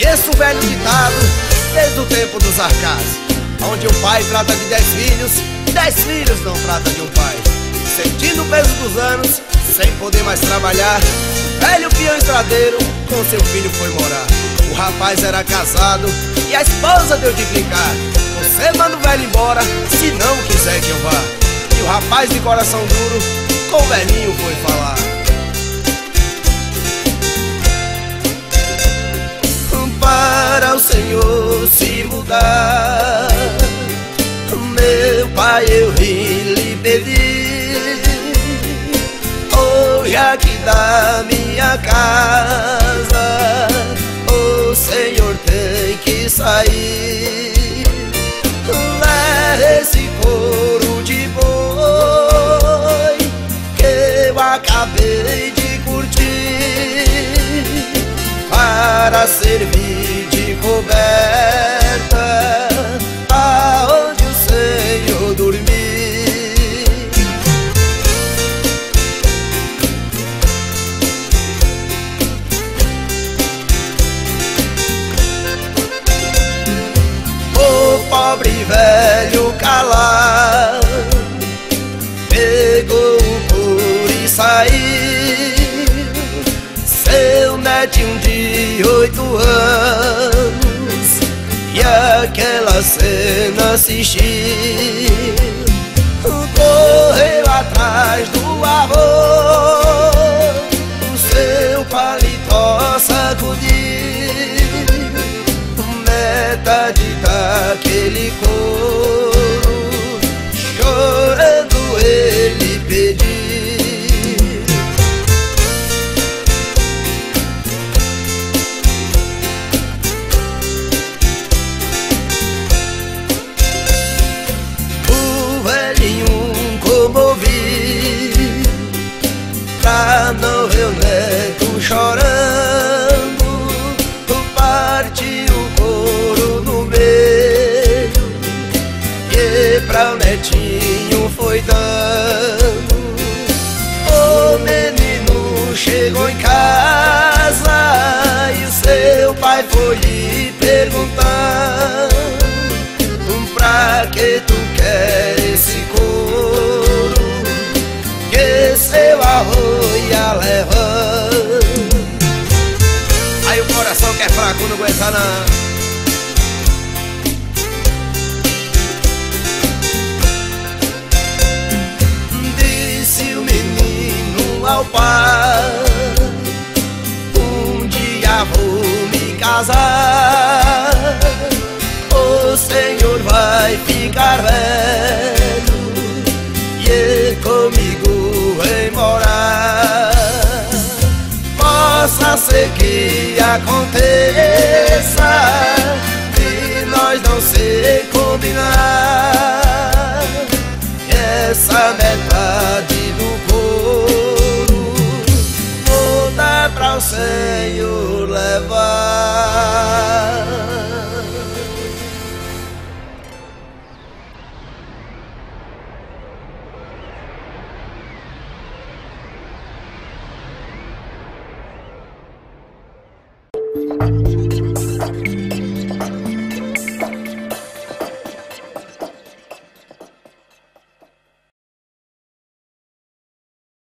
Conheço um velho ditado desde o tempo dos arcais, onde o pai trata de 10 filhos, 10 filhos não trata de um pai. Sentindo o peso dos anos, sem poder mais trabalhar, velho peão estradeiro com seu filho foi morar. O rapaz era casado e a esposa deu de brincar: você manda o velho embora, se não quiser que eu vá. E o rapaz de coração duro com o velhinho foi falar: para o Senhor se mudar, meu pai, eu vim lhe pedir, hoje aqui da minha casa o Senhor tem que sair. Leve esse couro de boi que eu acabei de curtir, para servir de coberta aonde o Senhor dormir. O pobre velho calado pegou o couro e saiu. Seu netinho de 8 anos e aquela cena assistiu, correu atrás do avô, o seu paletó sacudiu, metade daquele couro, chorando ele pediu. Pra não ver o neto chorando, partiu o couro no meio e pra o netinho foi dando. O menino chegou em casa e o seu pai foi lhe perguntar: pra que tu quer esse couro que seu avô ia levar? Aí o coração que é fraco não aguenta não. Disse o menino ao pai: um dia vou me casar, o Senhor vai ficar velho e comigo vem morar. Possa ser que aconteça e nós não se combinar, essa metade do couro vou dar pra o Senhor levar.